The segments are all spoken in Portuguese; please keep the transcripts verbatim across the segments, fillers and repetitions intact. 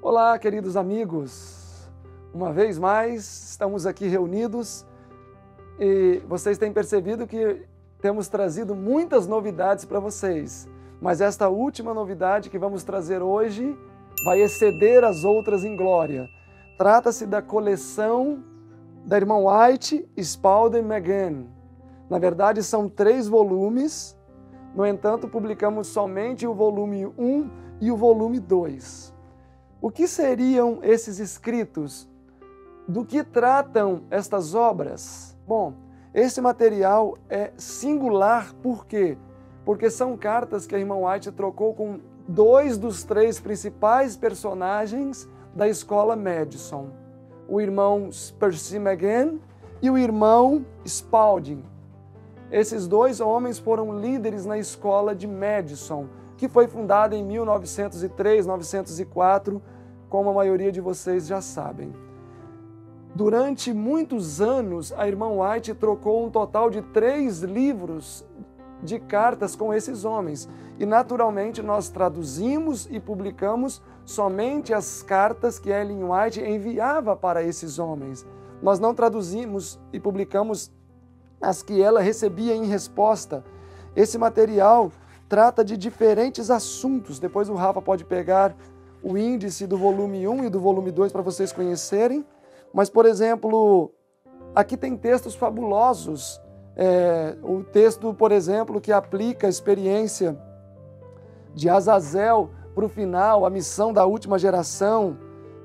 Olá, queridos amigos. Uma vez mais, estamos aqui reunidos e vocês têm percebido que temos trazido muitas novidades para vocês. Mas esta última novidade que vamos trazer hoje vai exceder as outras em glória. Trata-se da coleção da irmã White, Spalding McGann. Na verdade, são três volumes. No entanto, publicamos somente o volume um e o volume dois. O que seriam esses escritos? Do que tratam estas obras? Bom, este material é singular por quê? Porque são cartas que a irmã White trocou com dois dos três principais personagens da escola Madison, o irmão Percy McGann e o irmão Spalding. Esses dois homens foram líderes na escola de Madison, que foi fundada em mil novecentos e três, mil novecentos e quatro, como a maioria de vocês já sabem. Durante muitos anos, a irmã White trocou um total de três livros de cartas com esses homens. E, naturalmente, nós traduzimos e publicamos somente as cartas que Ellen White enviava para esses homens. Nós não traduzimos e publicamos as que ela recebia em resposta. Esse material trata de diferentes assuntos. Depois o Rafa pode pegar o índice do volume um e do volume dois para vocês conhecerem. Mas, por exemplo, aqui tem textos fabulosos. É, o texto, por exemplo, que aplica a experiência de Azazel para o final, a missão da última geração.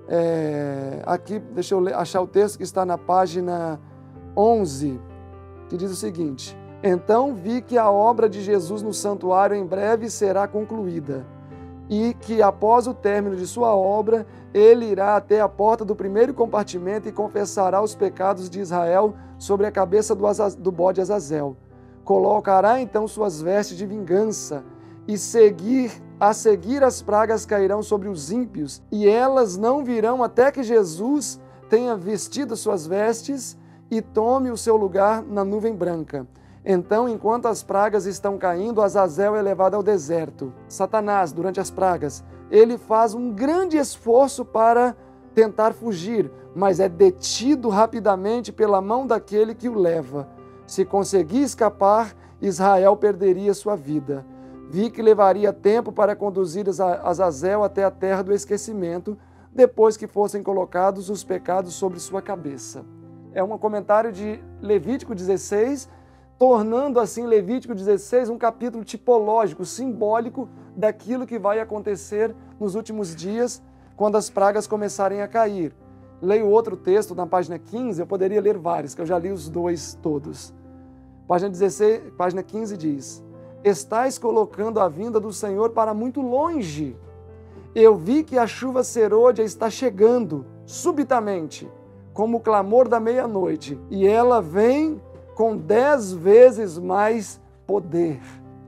É, aqui, deixa eu ler, achar o texto que está na página onze, que diz o seguinte: então vi que a obra de Jesus no santuário em breve será concluída, e que após o término de sua obra, ele irá até a porta do primeiro compartimento e confessará os pecados de Israel sobre a cabeça do, Azaz, do bode Azazel. Colocará então suas vestes de vingança, e seguir, a seguir as pragas cairão sobre os ímpios, e elas não virão até que Jesus tenha vestido suas vestes e tome o seu lugar na nuvem branca. Então, enquanto as pragas estão caindo, Azazel é levado ao deserto. Satanás, durante as pragas, ele faz um grande esforço para tentar fugir, mas é detido rapidamente pela mão daquele que o leva. Se conseguir escapar, Israel perderia sua vida. Vi que levaria tempo para conduzir Azazel até a terra do esquecimento, depois que fossem colocados os pecados sobre sua cabeça. É um comentário de Levítico dezesseis, tornando assim Levítico dezesseis um capítulo tipológico, simbólico daquilo que vai acontecer nos últimos dias, quando as pragas começarem a cair. Leio outro texto na página quinze, eu poderia ler vários, que eu já li os dois todos. Página dezesseis, página quinze diz: estais colocando a vinda do Senhor para muito longe. Eu vi que a chuva serôdia está chegando, subitamente, como o clamor da meia-noite, e ela vem com dez vezes mais poder.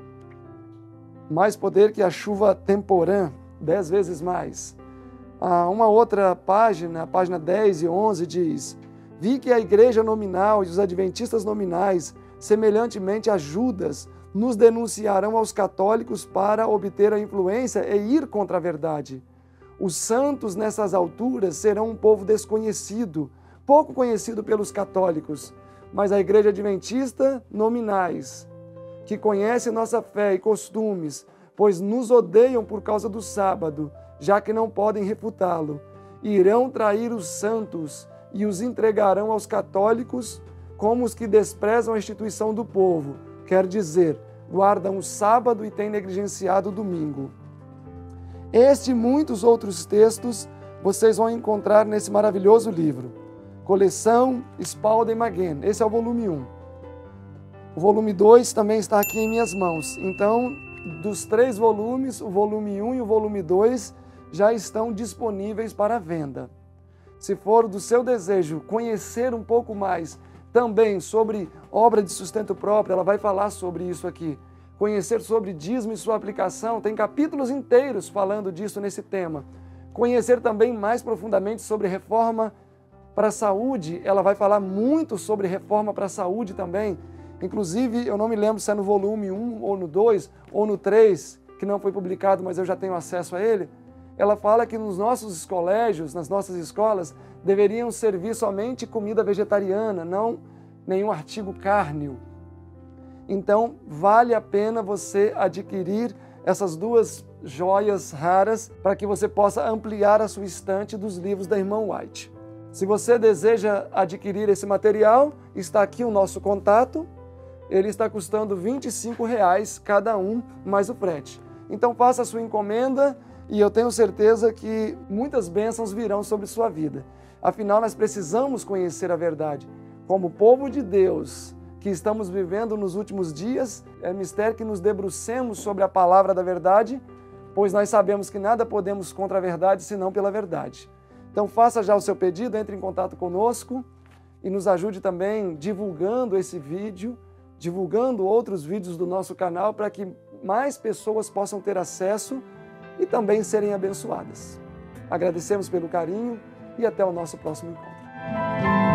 Mais poder que a chuva temporã, dez vezes mais. Ah, uma outra página, a página dez e onze, diz: vi que a igreja nominal e os adventistas nominais, semelhantemente a Judas, nos denunciarão aos católicos para obter a influência e ir contra a verdade. Os santos nessas alturas serão um povo desconhecido, pouco conhecido pelos católicos, mas a igreja adventista nominais, que conhece nossa fé e costumes, pois nos odeiam por causa do sábado, já que não podem refutá-lo, irão trair os santos e os entregarão aos católicos como os que desprezam a instituição do povo, quer dizer, guardam o sábado e têm negligenciado o domingo. Este e muitos outros textos vocês vão encontrar nesse maravilhoso livro. Coleção Spalding McGann. Esse é o volume um. O volume dois também está aqui em minhas mãos. Então, dos três volumes, o volume um e o volume dois já estão disponíveis para venda. Se for do seu desejo conhecer um pouco mais também sobre obra de sustento próprio, ela vai falar sobre isso aqui. Conhecer sobre dízimo e sua aplicação, tem capítulos inteiros falando disso nesse tema. Conhecer também mais profundamente sobre reforma para a saúde, ela vai falar muito sobre reforma para a saúde também. Inclusive, eu não me lembro se é no volume um, ou no dois, ou no três, que não foi publicado, mas eu já tenho acesso a ele. ela fala que nos nossos colégios, nas nossas escolas, deveriam servir somente comida vegetariana, não nenhum artigo cárneo. Então, vale a pena você adquirir essas duas joias raras para que você possa ampliar a sua estante dos livros da Irmã White. Se você deseja adquirir esse material, está aqui o nosso contato. Ele está custando vinte e cinco reais cada um, mais o frete. Então faça a sua encomenda e eu tenho certeza que muitas bênçãos virão sobre sua vida. Afinal, nós precisamos conhecer a verdade. Como povo de Deus que estamos vivendo nos últimos dias, é mistério que nos debrucemos sobre a palavra da verdade, pois nós sabemos que nada podemos contra a verdade senão pela verdade. Então faça já o seu pedido, entre em contato conosco e nos ajude também divulgando esse vídeo, divulgando outros vídeos do nosso canal para que mais pessoas possam ter acesso e também serem abençoadas. Agradecemos pelo carinho e até o nosso próximo encontro.